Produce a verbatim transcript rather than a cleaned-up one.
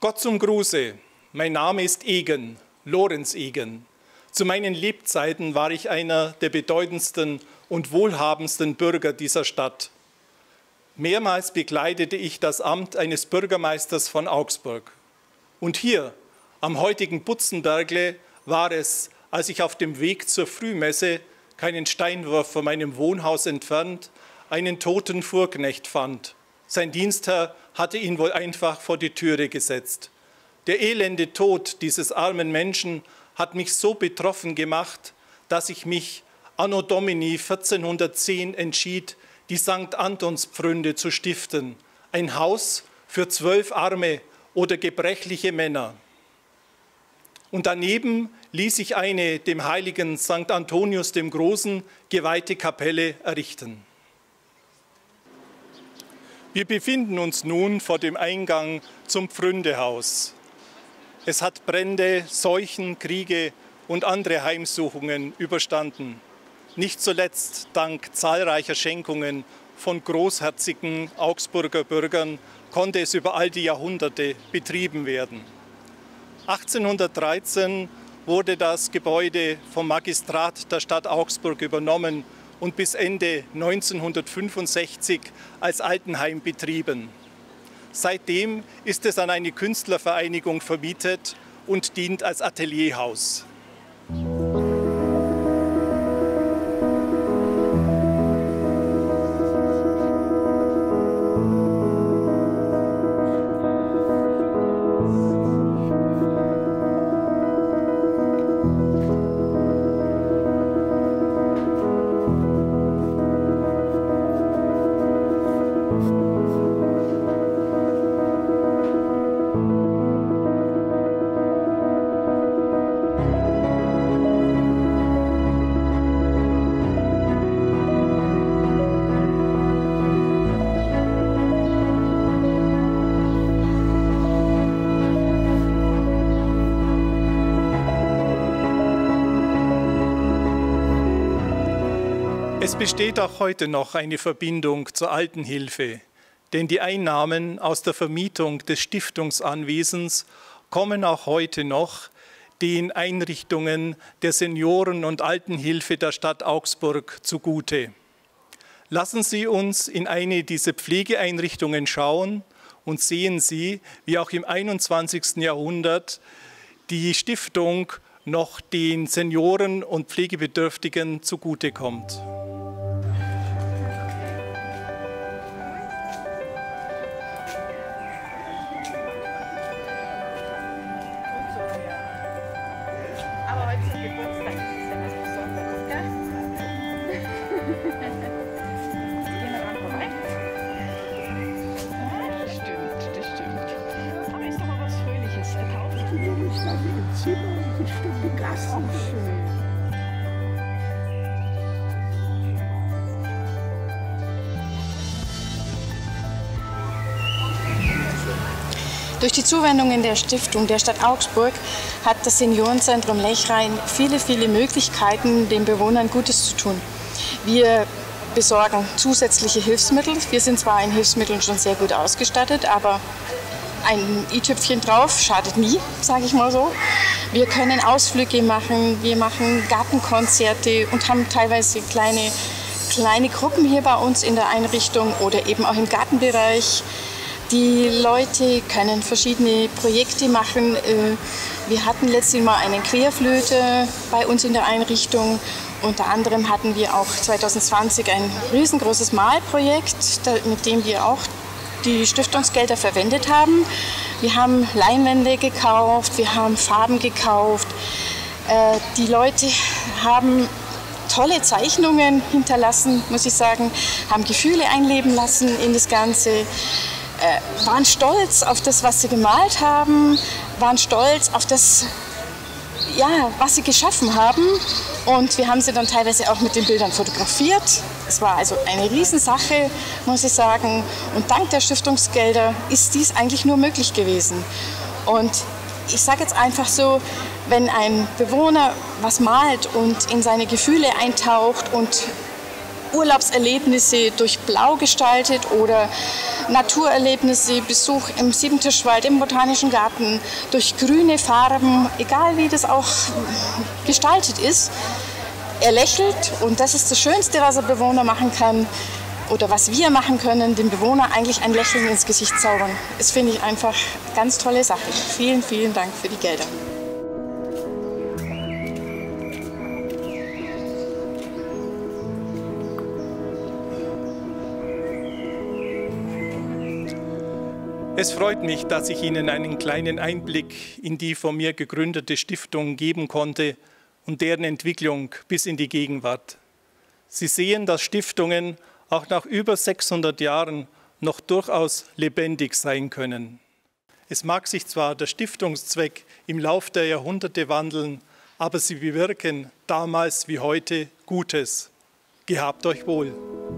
Gott zum Gruße, mein Name ist Egen, Lorenz Egen. Zu meinen Lebzeiten war ich einer der bedeutendsten und wohlhabendsten Bürger dieser Stadt. Mehrmals bekleidete ich das Amt eines Bürgermeisters von Augsburg. Und hier, am heutigen Butzenbergle, war es, als ich auf dem Weg zur Frühmesse, keinen Steinwurf von meinem Wohnhaus entfernt, einen toten Fuhrknecht fand. Sein Dienstherr hatte ihn wohl einfach vor die Türe gesetzt. Der elende Tod dieses armen Menschen hat mich so betroffen gemacht, dass ich mich anno Domini vierzehnhundertzehn entschied, die Sankt Antonspfründe zu stiften, ein Haus für zwölf arme oder gebrechliche Männer. Und daneben ließ ich eine dem heiligen Sankt Antonius dem Großen geweihte Kapelle errichten. Wir befinden uns nun vor dem Eingang zum Pfründehaus. Es hat Brände, Seuchen, Kriege und andere Heimsuchungen überstanden. Nicht zuletzt dank zahlreicher Schenkungen von großherzigen Augsburger Bürgern konnte es über all die Jahrhunderte betrieben werden. achtzehnhundertdreizehn wurde das Gebäude vom Magistrat der Stadt Augsburg übernommen und bis Ende neunzehnhundertfünfundsechzig als Altenheim betrieben. Seitdem ist es an eine Künstlervereinigung vermietet und dient als Atelierhaus. Es besteht auch heute noch eine Verbindung zur Altenhilfe, denn die Einnahmen aus der Vermietung des Stiftungsanwesens kommen auch heute noch den Einrichtungen der Senioren- und Altenhilfe der Stadt Augsburg zugute. Lassen Sie uns in eine dieser Pflegeeinrichtungen schauen und sehen Sie, wie auch im einundzwanzigsten Jahrhundert die Stiftung noch den Senioren und Pflegebedürftigen zugutekommt. Durch die Zuwendungen der Stiftung der Stadt Augsburg hat das Seniorenzentrum Lechrain viele, viele Möglichkeiten, den Bewohnern Gutes zu tun. Wir besorgen zusätzliche Hilfsmittel. Wir sind zwar in Hilfsmitteln schon sehr gut ausgestattet, aber ein i-Tüpfchen drauf schadet nie, sage ich mal so. Wir können Ausflüge machen, wir machen Gartenkonzerte und haben teilweise kleine, kleine Gruppen hier bei uns in der Einrichtung oder eben auch im Gartenbereich. Die Leute können verschiedene Projekte machen. Wir hatten letztes Mal eine Querflöte bei uns in der Einrichtung. Unter anderem hatten wir auch zweitausendzwanzig ein riesengroßes Malprojekt, mit dem wir auch die Stiftungsgelder verwendet haben. Wir haben Leinwände gekauft, wir haben Farben gekauft. Die Leute haben tolle Zeichnungen hinterlassen, muss ich sagen, haben Gefühle einleben lassen in das Ganze. Äh, waren stolz auf das, was sie gemalt haben, waren stolz auf das, ja, was sie geschaffen haben. Und wir haben sie dann teilweise auch mit den Bildern fotografiert. Es war also eine Riesensache, muss ich sagen. Und dank der Stiftungsgelder ist dies eigentlich nur möglich gewesen. Und ich sage jetzt einfach so, wenn ein Bewohner was malt und in seine Gefühle eintaucht und Urlaubserlebnisse durch Blau gestaltet oder Naturerlebnisse, Besuch im Siebentischwald, im Botanischen Garten, durch grüne Farben, egal wie das auch gestaltet ist. Er lächelt und das ist das Schönste, was ein Bewohner machen kann oder was wir machen können, dem Bewohner eigentlich ein Lächeln ins Gesicht zaubern. Das finde ich einfach eine ganz tolle Sache. Vielen, vielen Dank für die Gelder. Es freut mich, dass ich Ihnen einen kleinen Einblick in die von mir gegründete Stiftung geben konnte und deren Entwicklung bis in die Gegenwart. Sie sehen, dass Stiftungen auch nach über sechshundert Jahren noch durchaus lebendig sein können. Es mag sich zwar der Stiftungszweck im Lauf der Jahrhunderte wandeln, aber sie bewirken damals wie heute Gutes. Gehabt euch wohl!